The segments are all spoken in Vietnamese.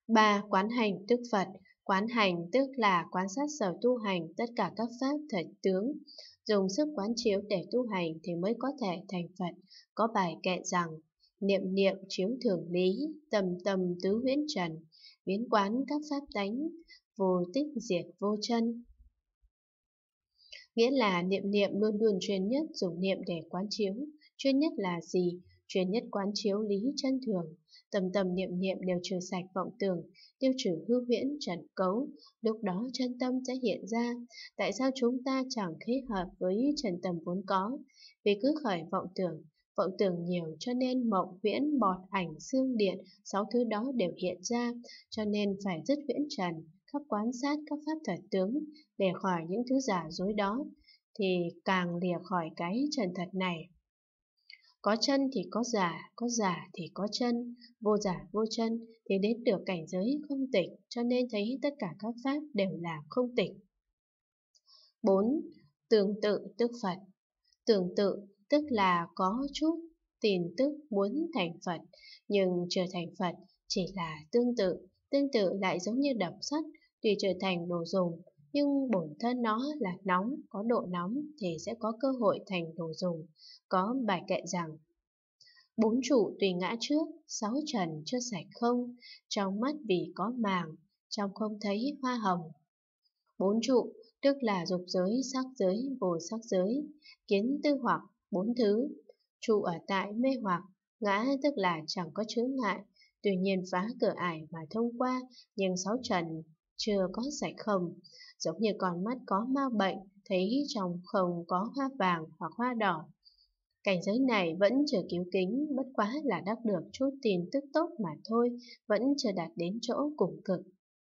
3. Quán hành tức Phật. Quán hành tức là quan sát sở tu hành tất cả các pháp thật tướng. Dùng sức quán chiếu để tu hành thì mới có thể thành Phật. Có bài kệ rằng, niệm niệm chiếu thường lý, tầm tầm tứ huyễn trần, biến quán các pháp tánh, vô tích diệt vô chân. Nghĩa là niệm niệm luôn luôn chuyên nhất dùng niệm để quán chiếu. Chuyên nhất là gì? Chuyên nhất quán chiếu lý chân thường. Tầm tầm niệm niệm đều trừ sạch vọng tưởng, tiêu trừ hư huyễn trần cấu. Lúc đó chân tâm sẽ hiện ra. Tại sao chúng ta chẳng khế hợp với trần tâm vốn có? Vì cứ khởi vọng tưởng nhiều cho nên mộng huyễn bọt ảnh xương điện, 6 thứ đó đều hiện ra, cho nên phải dứt huyễn trần, khắp quán sát các pháp thật tướng, để khỏi những thứ giả dối đó, thì càng lìa khỏi cái trần thật này. Có chân thì có giả thì có chân, vô giả vô chân thì đến được cảnh giới không tịch, cho nên thấy tất cả các pháp đều là không tịch. 4. Tương tự tức Phật. Tương tự tức là có chút tin tức muốn thành Phật, nhưng chưa thành Phật, chỉ là tương tự. Tương tự lại giống như đập sắt, tuy trở thành đồ dùng, nhưng bổn thân nó là nóng, có độ nóng thì sẽ có cơ hội thành đồ dùng. Có bài kệ rằng, 4 trụ tùy ngã trước, 6 trần chưa sạch không, trong mắt vì có màng, trong không thấy hoa hồng. 4 trụ tức là dục giới, sắc giới, vô sắc giới, kiến tư hoặc 4 thứ. Trụ ở tại mê hoặc, ngã tức là chẳng có chướng ngại, tuy nhiên phá cửa ải mà thông qua, nhưng 6 trần chưa có sạch không. Giống như con mắt có ma bệnh, thấy trong không có hoa vàng hoặc hoa đỏ. Cảnh giới này vẫn chưa cứu kính, bất quá là đắc được chút tin tức tốt mà thôi, vẫn chưa đạt đến chỗ cùng cực.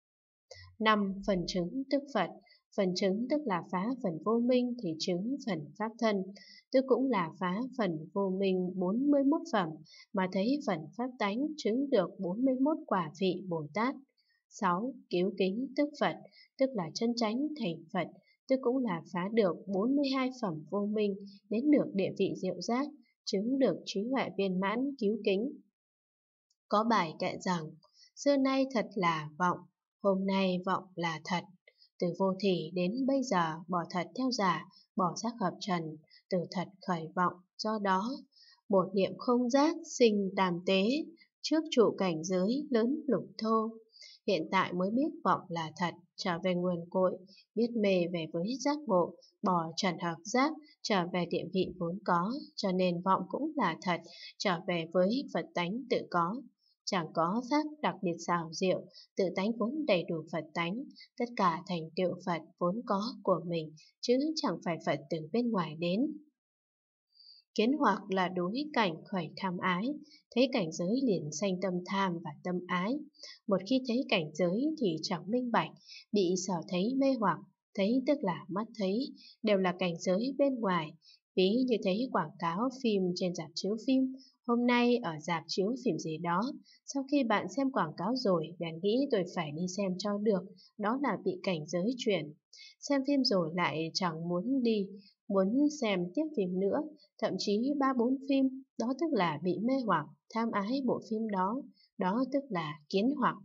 5. Phần chứng tức Phật. Phần chứng tức là phá phần vô minh thì chứng phần pháp thân, tức cũng là phá phần vô minh 41 phẩm mà thấy phần pháp tánh, chứng được 41 quả vị Bồ Tát. 6. Cứu kính tức Phật, tức là chân chánh thành Phật, tức cũng là phá được 42 phẩm vô minh, đến được địa vị diệu giác, chứng được trí huệ viên mãn cứu kính. Có bài kệ rằng, xưa nay thật là vọng, hôm nay vọng là thật. Từ vô thỉ đến bây giờ bỏ thật theo giả, bỏ giác hợp trần, từ thật khởi vọng, do đó một niệm không giác sinh tam tế, trước trụ cảnh giới lớn lục thô. Hiện tại mới biết vọng là thật, trở về nguồn cội, biết mê về với giác ngộ, bỏ trần hợp giác, trở về địa vị vốn có, cho nên vọng cũng là thật, trở về với Phật tánh tự có. Chẳng có pháp đặc biệt xảo diệu, tự tánh vốn đầy đủ Phật tánh, tất cả thành tựu Phật vốn có của mình, chứ chẳng phải Phật từ bên ngoài đến. Kiến hoặc là đối cảnh khởi tham ái, thấy cảnh giới liền sanh tâm tham và tâm ái. Một khi thấy cảnh giới thì chẳng minh bạch, bị sở thấy mê hoặc, thấy tức là mắt thấy, đều là cảnh giới bên ngoài. Ví như thấy quảng cáo phim trên rạp chiếu phim, hôm nay ở rạp chiếu phim gì đó, sau khi bạn xem quảng cáo rồi, bèn nghĩ tôi phải đi xem cho được, đó là bị cảnh giới chuyển. Xem phim rồi lại chẳng muốn đi, muốn xem tiếp phim nữa, thậm chí 3-4 phim, đó tức là bị mê hoặc, tham ái bộ phim đó, đó tức là kiến hoặc.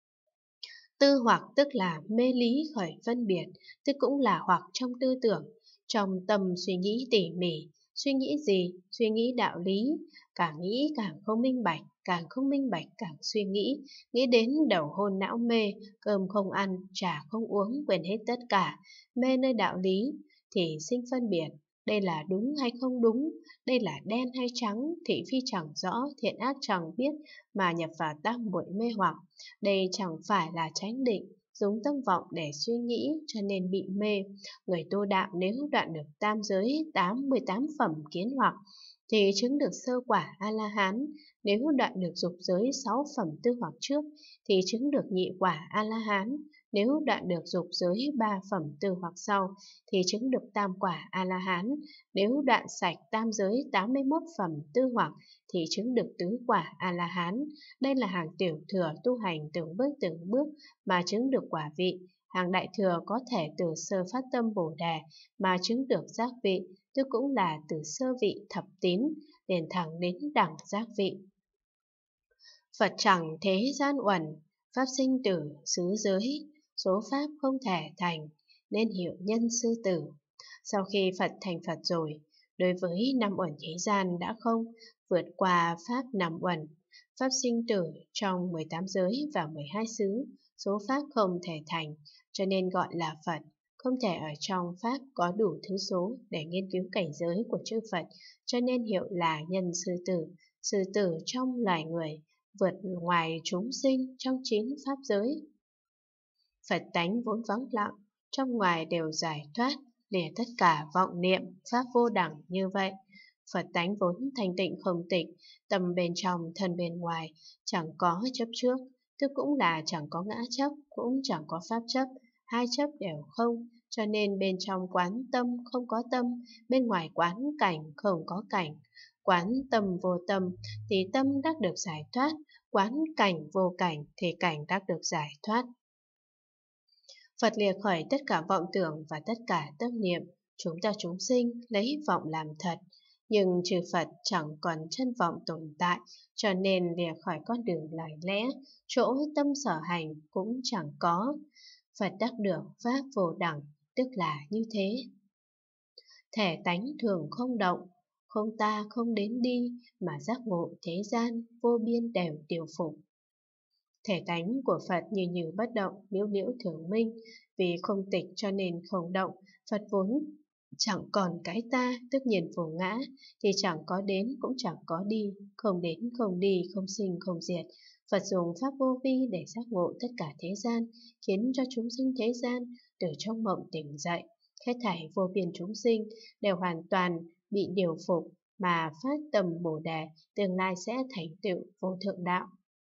Tư hoặc tức là mê lý khởi phân biệt, tức cũng là hoặc trong tư tưởng, trong tâm suy nghĩ tỉ mỉ, suy nghĩ gì? Suy nghĩ đạo lý, càng nghĩ càng không minh bạch, càng không minh bạch càng suy nghĩ đến đầu hôn não mê, cơm không ăn, trà không uống, quên hết tất cả, mê nơi đạo lý, thì sinh phân biệt, đây là đúng hay không đúng, đây là đen hay trắng, thị phi chẳng rõ, thiện ác chẳng biết, mà nhập vào tam muội mê hoặc. Đây chẳng phải là chánh định, dùng tâm vọng để suy nghĩ cho nên bị mê. Người tu đạo nếu đoạn được tam giới 88 phẩm kiến hoặc thì chứng được sơ quả A-la-hán. Nếu đoạn được dục giới 6 phẩm tư hoặc trước thì chứng được nhị quả A-la-hán. Nếu đoạn được dục giới 3 phẩm tư hoặc sau thì chứng được tam quả A-la-hán. Nếu đoạn sạch tam giới 81 phẩm tư hoặc thì chứng được tứ quả A-la-hán. Đây là hàng tiểu thừa tu hành từng bước mà chứng được quả vị. Hàng đại thừa có thể từ sơ phát tâm Bồ Đề mà chứng được giác vị, tức cũng là từ sơ vị thập tín đến thẳng đến đẳng giác vị. Phật chẳng thế gian uẩn, Pháp sinh tử, xứ giới, số pháp không thể thành, nên hiệu nhân sư tử. Sau khi Phật thành Phật rồi, đối với năm uẩn thế gian đã không vượt qua pháp năm uẩn, pháp sinh tử trong 18 giới và 12 xứ, số pháp không thể thành, cho nên gọi là Phật. Không thể ở trong pháp có đủ thứ số để nghiên cứu cảnh giới của chư Phật, cho nên hiệu là nhân sư tử. Sư tử trong loài người, vượt ngoài chúng sinh trong 9 pháp giới. Phật tánh vốn vắng lặng, trong ngoài đều giải thoát, lìa tất cả vọng niệm, pháp vô đẳng như vậy. Phật tánh vốn thanh tịnh không tịch, tâm bên trong, thân bên ngoài, chẳng có chấp trước, tức cũng là chẳng có ngã chấp, cũng chẳng có pháp chấp, hai chấp đều không, cho nên bên trong quán tâm không có tâm, bên ngoài quán cảnh không có cảnh. Quán tâm vô tâm thì tâm đắc được giải thoát, quán cảnh vô cảnh thì cảnh đắc được giải thoát. Phật lìa khỏi tất cả vọng tưởng và tất cả tâm niệm, chúng sinh lấy vọng làm thật, nhưng trừ Phật chẳng còn chân vọng tồn tại, cho nên lìa khỏi con đường lời lẽ, chỗ tâm sở hành cũng chẳng có. Phật đắc được pháp vô đẳng, tức là như thế. Thể tánh thường không động, không ta không đến đi, mà giác ngộ thế gian, vô biên đều điều phục. Thể tánh của Phật như bất động, liễu liễu thường minh, vì không tịch cho nên không động. Phật vốn chẳng còn cái ta, tức nhiên vô ngã, thì chẳng có đến cũng chẳng có đi, không đến không đi, không sinh không diệt. Phật dùng pháp vô vi để giác ngộ tất cả thế gian, khiến cho chúng sinh thế gian từ trong mộng tỉnh dậy. Hết thảy vô biên chúng sinh đều hoàn toàn bị điều phục mà phát tâm Bồ Đề, tương lai sẽ thành tựu vô thượng đạo.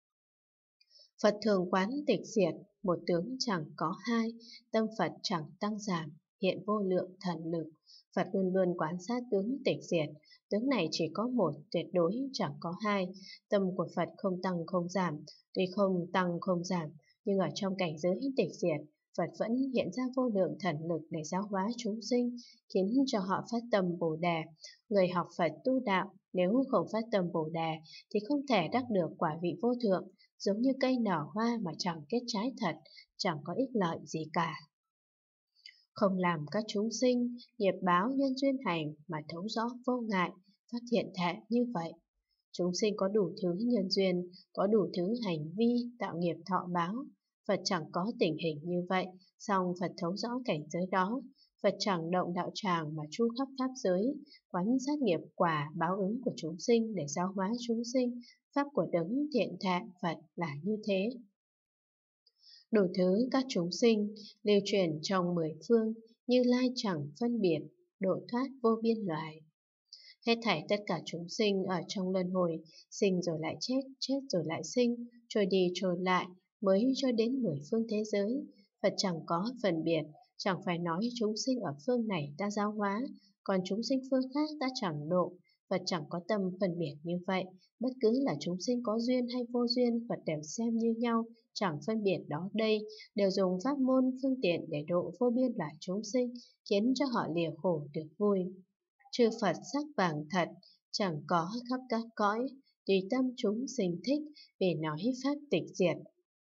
Phật thường quán tịch diệt, một tướng chẳng có hai, tâm Phật chẳng tăng giảm, hiện vô lượng thần lực. Phật luôn luôn quan sát tướng tịch diệt, tướng này chỉ có một, tuyệt đối chẳng có hai. Tâm của Phật không tăng không giảm, tuy không tăng không giảm, nhưng ở trong cảnh giới tịch diệt, Phật vẫn hiện ra vô lượng thần lực để giáo hóa chúng sinh, khiến cho họ phát tâm Bồ Đề. Người học Phật tu đạo, nếu không phát tâm Bồ Đề thì không thể đắc được quả vị vô thượng, giống như cây nở hoa mà chẳng kết trái thật, chẳng có ích lợi gì cả. Không làm các chúng sinh, nghiệp báo nhân duyên hành mà thấu rõ vô ngại, phát hiện thể như vậy. Chúng sinh có đủ thứ nhân duyên, có đủ thứ hành vi, tạo nghiệp thọ báo. Phật chẳng có tình hình như vậy, song Phật thấu rõ cảnh giới đó. Phật chẳng động đạo tràng mà chu khắp pháp giới, quán sát nghiệp quả báo ứng của chúng sinh để giáo hóa chúng sinh. Pháp của đấng thiện thệ Phật là như thế. Đủ thứ các chúng sinh lưu truyền trong 10 phương, Như Lai chẳng phân biệt, độ thoát vô biên loài. Hết thảy tất cả chúng sinh ở trong luân hồi, sinh rồi lại chết, chết rồi lại sinh, trôi đi trôi lại, mới cho đến 10 phương thế giới. Phật chẳng có phân biệt, chẳng phải nói chúng sinh ở phương này đã giáo hóa, còn chúng sinh phương khác đã chẳng độ. Phật chẳng có tâm phân biệt như vậy, bất cứ là chúng sinh có duyên hay vô duyên, Phật đều xem như nhau, chẳng phân biệt đó đây, đều dùng pháp môn phương tiện để độ vô biên loại chúng sinh, khiến cho họ lìa khổ được vui. Chư Phật sắc vàng thật, chẳng có khắp các cõi, tùy tâm chúng sinh thích, vì nói pháp tịch diệt.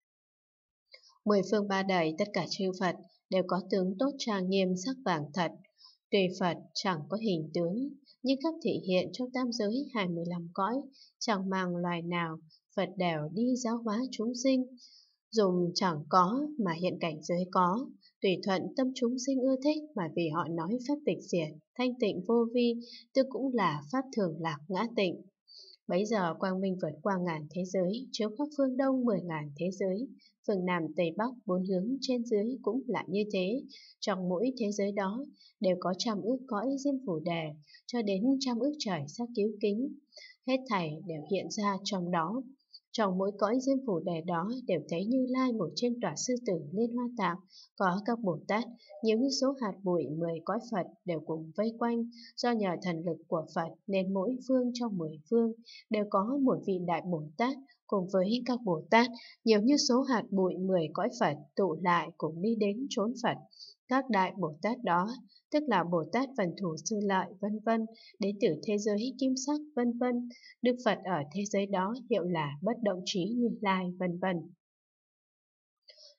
10 phương ba đời tất cả chư Phật đều có tướng tốt trang nghiêm sắc vàng thật, tùy Phật chẳng có hình tướng, nhưng khắp thị hiện trong tam giới 25 cõi, chẳng mang loài nào, Phật đều đi giáo hóa chúng sinh. Dùng chẳng có mà hiện cảnh giới có, tùy thuận tâm chúng sinh ưa thích mà vì họ nói pháp tịch diệt, thanh tịnh vô vi, tức cũng là pháp thường lạc ngã tịnh. Bấy giờ quang minh vượt qua ngàn thế giới, chiếu khắp phương đông 10.000 thế giới, phương Nam Tây Bắc 4 hướng trên dưới cũng là như thế. Trong mỗi thế giới đó đều có trăm ước cõi diêm phù đề, cho đến trăm ước trời sắc cứu kính. Hết thảy đều hiện ra trong đó. Trong mỗi cõi diêm phù đề đó đều thấy Như Lai ngồi trên tọa sư tử Liên Hoa Tạng, có các Bồ Tát, những số hạt bụi 10 cõi Phật đều cùng vây quanh. Do nhờ thần lực của Phật nên mỗi phương trong 10 phương đều có một vị Đại Bồ Tát cùng với các Bồ Tát, nhiều như số hạt bụi 10 cõi Phật tụ lại cùng đi đến chốn Phật. Các Đại Bồ Tát đó, tức là Bồ Tát Vần Thủ Sư Lợi vân vân, đến từ thế giới kim sắc vân vân. Đức Phật ở thế giới đó hiệu là bất động trí Như Lai vân vân.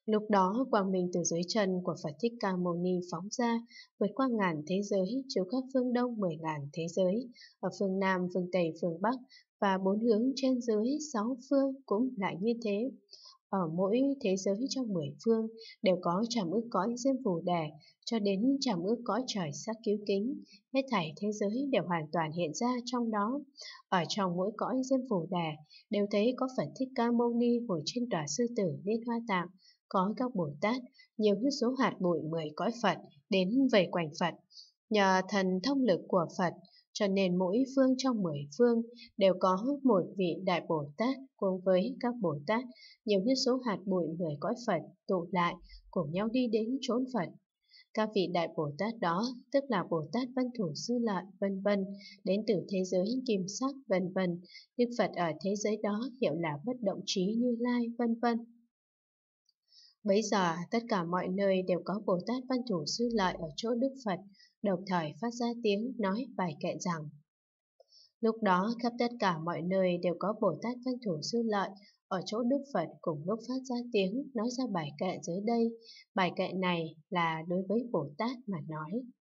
Lúc đó quang minh từ dưới chân của Phật Thích Ca Mâu Ni phóng ra, vượt qua ngàn thế giới, chiếu khắp phương Đông 10.000 thế giới, ở phương Nam, phương Tây, phương Bắc và bốn hướng trên dưới 6 phương cũng lại như thế. Ở mỗi thế giới trong 10 phương đều có trảm ức cõi Diêm Phù Đề cho đến trảm ức cõi trời sắc cứu kính, hết thảy thế giới đều hoàn toàn hiện ra trong đó. Ở trong mỗi cõi Diêm Phù Đề đều thấy có Phật Thích Ca Mâu Ni ngồi trên tòa sư tử Liên Hoa Tạng, có các Bồ Tát nhiều như số hạt bụi 10 cõi Phật đến vây quanh Phật. Nhờ thần thông lực của Phật cho nên mỗi phương trong 10 phương đều có một vị Đại Bồ Tát cùng với các Bồ Tát nhiều như số hạt bụi 10 cõi Phật tụ lại cùng nhau đi đến chốn Phật. Các vị Đại Bồ Tát đó tức là Bồ Tát Văn Thủ Sư Lợi vân vân, đến từ thế giới kim sắc vân vân. Đức Phật ở thế giới đó hiệu là Bất Động Trí Như Lai vân vân. Bấy giờ tất cả mọi nơi đều có Bồ Tát Văn Thủ Sư Lợi ở chỗ Đức Phật, đồng thời phát ra tiếng nói bài kệ rằng: lúc đó khắp tất cả mọi nơi đều có Bồ Tát Văn Thủ Sư Lợi ở chỗ Đức Phật cùng lúc phát ra tiếng nói ra bài kệ dưới đây. Bài kệ này là đối với Bồ Tát mà nói.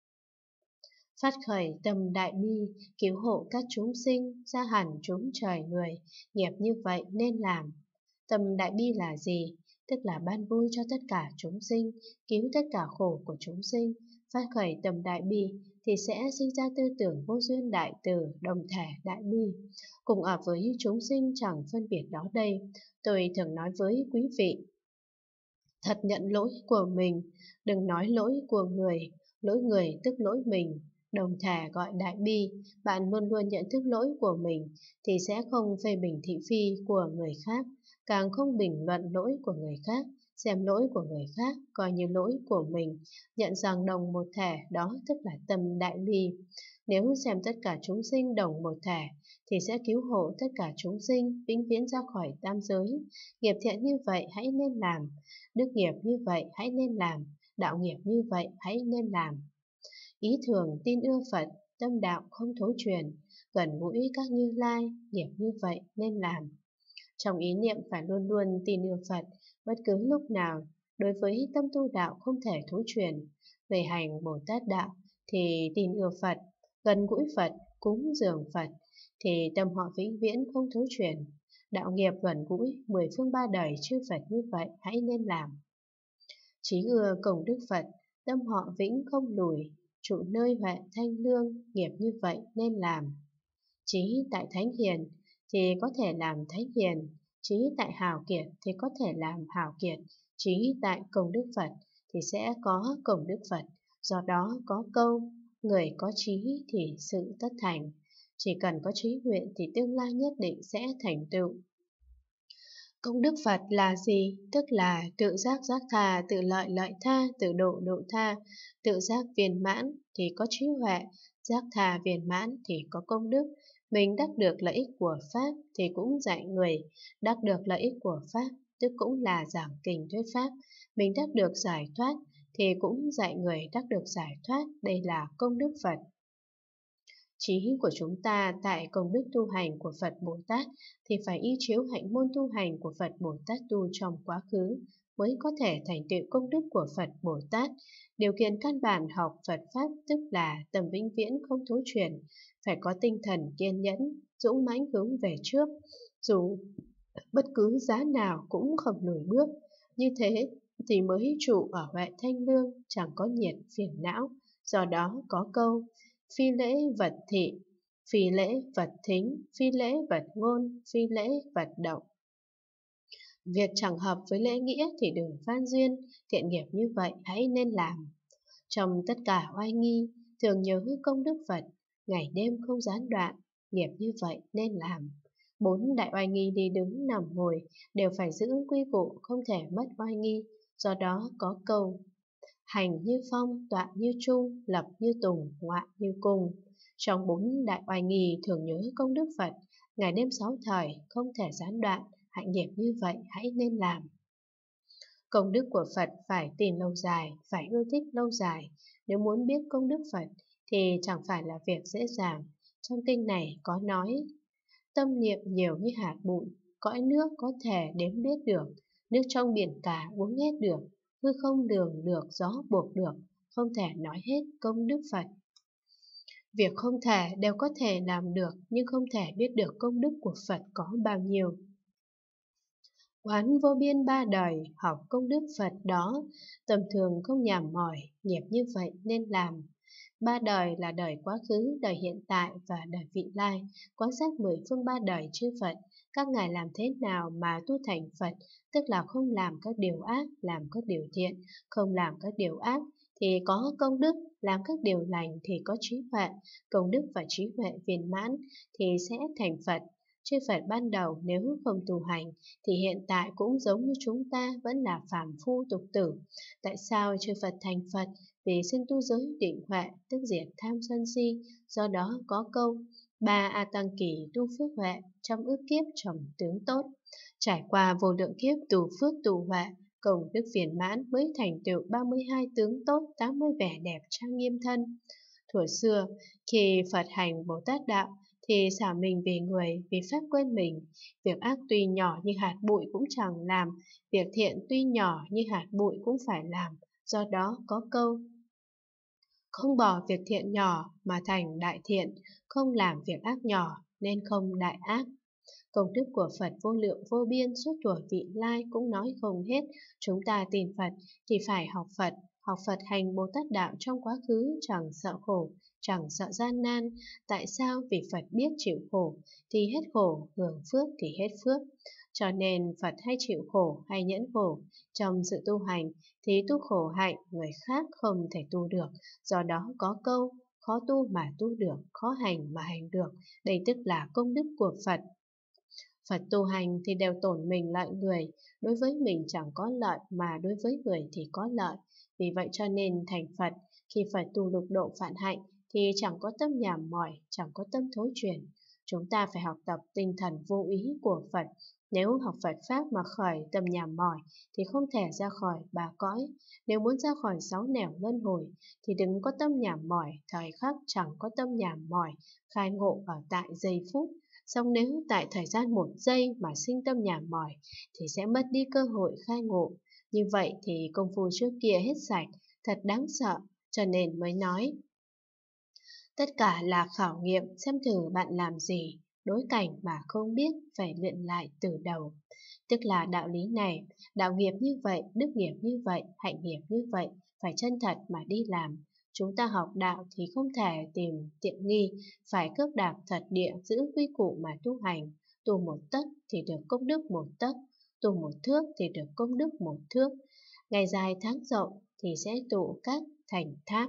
Phát khởi tâm đại bi, cứu hộ các chúng sinh, ra hẳn chúng trời người, nghiệp như vậy nên làm. Tâm đại bi là gì? Tức là ban vui cho tất cả chúng sinh, cứu tất cả khổ của chúng sinh. Phát khởi tâm đại bi thì sẽ sinh ra tư tưởng vô duyên đại từ, đồng thể đại bi. Cùng ở với chúng sinh chẳng phân biệt đó đây. Tôi thường nói với quý vị, thật nhận lỗi của mình, đừng nói lỗi của lỗi người tức lỗi mình. Đồng thể gọi đại bi, bạn luôn luôn nhận thức lỗi của mình thì sẽ không phê bình thị phi của người khác, càng không bình luận lỗi của người khác, xem lỗi của người khác coi như lỗi của mình, nhận rằng đồng một thể, đó tức là tâm đại bi. Nếu xem tất cả chúng sinh đồng một thể thì sẽ cứu hộ tất cả chúng sinh vĩnh viễn ra khỏi tam giới. Nghiệp thiện như vậy hãy nên làm, đức nghiệp như vậy hãy nên làm, đạo nghiệp như vậy hãy nên làm. Ý thường tin ưa Phật, tâm đạo không thối truyền, gần gũi các Như Lai, nghiệp như vậy nên làm. Trong ý niệm phải luôn luôn tin ưa Phật, bất cứ lúc nào, đối với tâm tu đạo không thể thối truyền. Về hành Bồ Tát đạo thì tin ưa Phật, gần gũi Phật, cúng dường Phật, thì tâm họ vĩnh viễn không thối truyền. Đạo nghiệp gần gũi 10 phương 3 đời chư Phật như vậy hãy nên làm. Chí ưa công đức Phật, tâm họ vĩnh không lùi, trụ nơi huệ thanh lương, nghiệp như vậy nên làm. Chí tại thánh hiền thì có thể làm thánh hiền, chí tại hào kiệt thì có thể làm hào kiệt, chí tại công đức Phật thì sẽ có công đức Phật. Do đó có câu, người có chí thì sự tất thành. Chỉ cần có chí nguyện thì tương lai nhất định sẽ thành tựu. Công đức Phật là gì? Tức là tự giác giác tha, tự lợi lợi tha, tự độ độ tha. Tự giác viên mãn thì có trí huệ, giác tha viên mãn thì có công đức. Mình đắc được lợi ích của Pháp thì cũng dạy người, đắc được lợi ích của Pháp tức cũng là giảng kinh thuyết Pháp. Mình đắc được giải thoát thì cũng dạy người đắc được giải thoát, đây là công đức Phật. Chí của chúng ta tại công đức tu hành của Phật Bồ Tát thì phải y chiếu hạnh môn tu hành của Phật Bồ Tát tu trong quá khứ mới có thể thành tựu công đức của Phật Bồ Tát. Điều kiện căn bản học Phật Pháp tức là tầm vĩnh viễn không thối chuyển, phải có tinh thần kiên nhẫn, dũng mãnh hướng về trước, dù bất cứ giá nào cũng không lùi bước. Như thế thì mới trụ ở huệ thanh lương, chẳng có nhiệt phiền não. Do đó có câu, phi lễ vật thị, phi lễ vật thính, phi lễ vật ngôn, phi lễ vật động. Việc chẳng hợp với lễ nghĩa thì đừng phan duyên, thiện nghiệp như vậy hãy nên làm. Trong tất cả oai nghi, thường nhớ công đức Phật, ngày đêm không gián đoạn, nghiệp như vậy nên làm. 4 đại oai nghi đi đứng nằm ngồi đều phải giữ quy củ, không thể mất oai nghi. Do đó có câu, hành như phong, tọa như trung, lập như tùng, ngoại như cung. Trong 4 đại oai nghi thường nhớ công đức Phật, ngày đêm 6 thời, không thể gián đoạn, hạnh nghiệp như vậy hãy nên làm. Công đức của Phật phải tìm lâu dài, phải ưa thích lâu dài. Nếu muốn biết công đức Phật thì chẳng phải là việc dễ dàng. Trong kinh này có nói, tâm niệm nhiều như hạt bụi, cõi nước có thể đếm biết được. nước trong biển cả uống hết được, hư không lường được, gió buộc được, không thể nói hết công đức Phật. Việc không thể đều có thể làm được, nhưng không thể biết được công đức của Phật có bao nhiêu. Quán vô biên ba đời, học công đức Phật đó, tầm thường không nhàm mỏi, nghiệp như vậy nên làm. Ba đời là đời quá khứ, đời hiện tại và đời vị lai, quan sát 10 phương ba đời chư Phật, các ngài làm thế nào mà tu thành Phật, tức là không làm các điều ác, làm các điều thiện, không làm các điều ác thì có công đức, làm các điều lành thì có trí huệ, công đức và trí huệ viên mãn thì sẽ thành Phật. Chư Phật ban đầu nếu không tu hành thì hiện tại cũng giống như chúng ta vẫn là phàm phu tục tử. Tại sao chư Phật thành Phật? Vì sinh tu giới định huệ, tức diệt tham sân si. Do đó có câu ba A Tăng Kỳ tu phước huệ, trăm ức kiếp trồng tướng tốt. Trải qua vô lượng kiếp tu phước tu huệ, công đức viên mãn mới thành tựu 32 tướng tốt, 80 vẻ đẹp trang nghiêm thân. Thuở xưa, khi Phật hành Bồ Tát đạo thì xả mình vì người, vì pháp quên mình. Việc ác tuy nhỏ như hạt bụi cũng chẳng làm, việc thiện tuy nhỏ như hạt bụi cũng phải làm. Do đó có câu không bỏ việc thiện nhỏ mà thành đại thiện, không làm việc ác nhỏ nên không đại ác. Công đức của Phật vô lượng vô biên suốt thuở vị lai cũng nói không hết. Chúng ta tin Phật thì phải học Phật hành Bồ Tát đạo trong quá khứ chẳng sợ khổ, chẳng sợ gian nan. Tại sao? Vì Phật biết chịu khổ thì hết khổ, hưởng phước thì hết phước. Cho nên Phật hay chịu khổ hay nhẫn khổ. Trong sự tu hành thì tu khổ hạnh người khác không thể tu được. Do đó có câu khó tu mà tu được, khó hành mà hành được. Đây tức là công đức của Phật. Phật tu hành thì đều tổn mình lợi người, đối với mình chẳng có lợi mà đối với người thì có lợi. Vì vậy cho nên thành Phật, khi Phật tu lục độ phạn hạnh thì chẳng có tâm nhàm mỏi, chẳng có tâm thối chuyển. Chúng ta phải học tập tinh thần vô ý của Phật. Nếu học Phật Pháp mà khởi tâm nhàm mỏi thì không thể ra khỏi ba cõi. Nếu muốn ra khỏi 6 nẻo luân hồi thì đừng có tâm nhàm mỏi, thời khắc chẳng có tâm nhàm mỏi, khai ngộ ở tại giây phút. Song nếu tại thời gian 1 giây mà sinh tâm nhàm mỏi thì sẽ mất đi cơ hội khai ngộ. Như vậy thì công phu trước kia hết sạch, thật đáng sợ, cho nên mới nói. Tất cả là khảo nghiệm, xem thử bạn làm gì, đối cảnh mà không biết phải luyện lại từ đầu. Tức là đạo lý này, đạo nghiệp như vậy, đức nghiệp như vậy, hạnh nghiệp như vậy, phải chân thật mà đi làm. Chúng ta học đạo thì không thể tìm tiện nghi, phải cước đạp thật địa giữ quy củ mà tu hành. Tu 1 tấc thì được công đức 1 tấc, tu 1 thước thì được công đức 1 thước. Ngày dài tháng rộng thì sẽ tụ các thành tháp.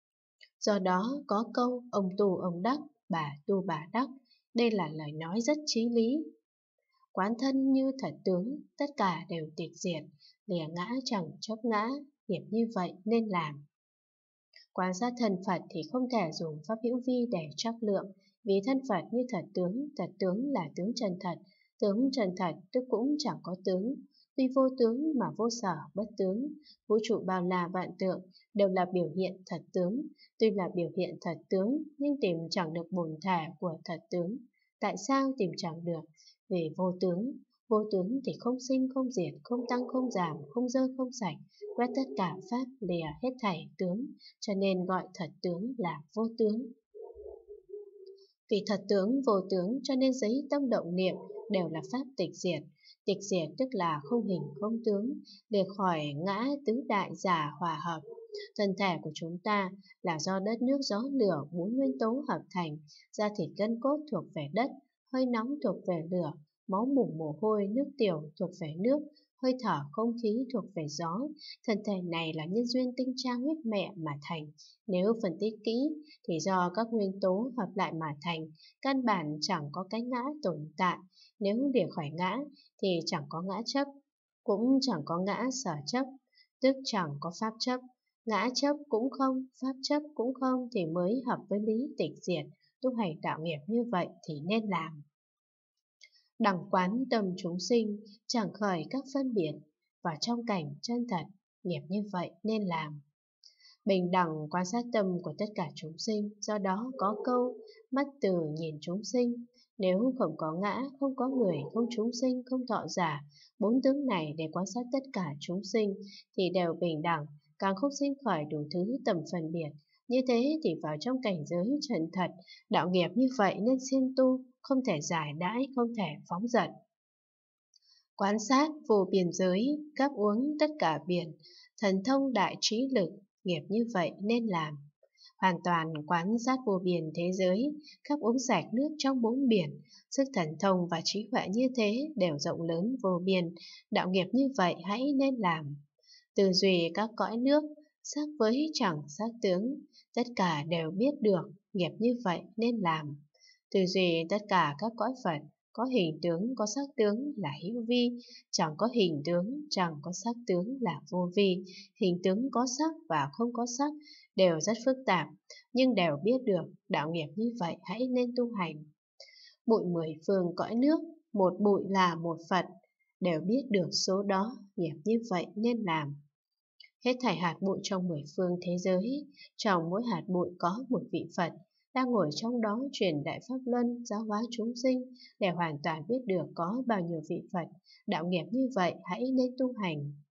Do đó có câu ông tu ông đắc, bà tu bà đắc. Đây là lời nói rất chí lý. Quán thân như thật tướng, tất cả đều tịch diệt, lìa ngã chẳng chấp ngã, nghiệp như vậy nên làm. Quan sát thân Phật thì không thể dùng pháp hữu vi để trắc lượng, vì thân Phật như thật tướng là tướng chân thật tức cũng chẳng có tướng, tuy vô tướng mà vô sở bất tướng, vũ trụ bao la vạn tượng đều là biểu hiện thật tướng, tuy là biểu hiện thật tướng nhưng tìm chẳng được bổn thể của thật tướng. Tại sao tìm chẳng được? Vì vô tướng thì không sinh không diệt, không tăng không giảm, không dơ không sạch, quét tất cả pháp lìa hết thảy tướng, cho nên gọi thật tướng là vô tướng. Vì thật tướng vô tướng cho nên giấy tâm động niệm đều là pháp tịch diệt. Tịch diệt tức là không hình không tướng, để khỏi ngã tứ đại giả hòa hợp. Thân thể của chúng ta là do đất nước gió lửa 4 nguyên tố hợp thành, da thịt gân cốt thuộc về đất, hơi nóng thuộc về lửa, máu mủ mồ hôi nước tiểu thuộc về nước, hơi thở không khí thuộc về gió. Thân thể này là nhân duyên tinh tra huyết mẹ mà thành. Nếu phân tích kỹ thì do các nguyên tố hợp lại mà thành, căn bản chẳng có cái ngã tồn tại. Nếu để khỏi ngã thì chẳng có ngã chấp, cũng chẳng có ngã sở chấp, tức chẳng có pháp chấp. Ngã chấp cũng không, pháp chấp cũng không thì mới hợp với lý tịch diệt. Tu hành đạo nghiệp như vậy thì nên làm. Đẳng quán tâm chúng sinh, chẳng khởi các phân biệt, và trong cảnh chân thật, nghiệp như vậy nên làm. Bình đẳng quan sát tâm của tất cả chúng sinh, do đó có câu mắt từ nhìn chúng sinh. Nếu không có ngã, không có người, không chúng sinh, không thọ giả, bốn tướng này để quan sát tất cả chúng sinh thì đều bình đẳng, càng không sinh khởi đủ thứ tầm phân biệt. Như thế thì vào trong cảnh giới trần thật, đạo nghiệp như vậy nên siêng tu, không thể giải đãi, không thể phóng dật. Quan sát vô biên giới, cáp uống tất cả biển, thần thông đại trí lực, nghiệp như vậy nên làm. Hoàn toàn quán sát vô biên thế giới, cáp uống sạch nước trong bốn biển, sức thần thông và trí huệ như thế đều rộng lớn vô biên, đạo nghiệp như vậy hãy nên làm. Tư duy các cõi nước, sắc với chẳng sắc tướng, tất cả đều biết được, nghiệp như vậy nên làm. Tư duy tất cả các cõi Phật, có hình tướng, có sắc tướng là hữu vi, chẳng có hình tướng, chẳng có sắc tướng là vô vi. Hình tướng có sắc và không có sắc đều rất phức tạp, nhưng đều biết được, đạo nghiệp như vậy hãy nên tu hành. Bụi mười phương cõi nước, một bụi là một Phật, đều biết được số đó, nghiệp như vậy nên làm. Hết thảy hạt bụi trong mười phương thế giới, trong mỗi hạt bụi có một vị Phật, đang ngồi trong đó truyền đại pháp luân, giáo hóa chúng sinh, để hoàn toàn biết được có bao nhiêu vị Phật. Đạo nghiệp như vậy hãy nên tu hành.